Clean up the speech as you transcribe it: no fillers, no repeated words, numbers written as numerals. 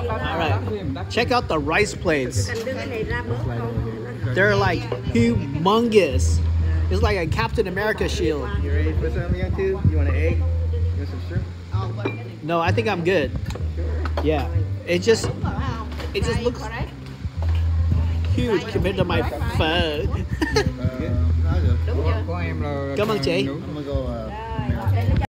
right, check out the rice plates. They're like humongous. It's like a Captain America shield. You ready for some, young too? You want an egg? You want some shrimp? No, I think I'm good. Yeah, it just looks huge compared to my phone. I'll go. Của em là Cảm ơn chị. I'm gonna go.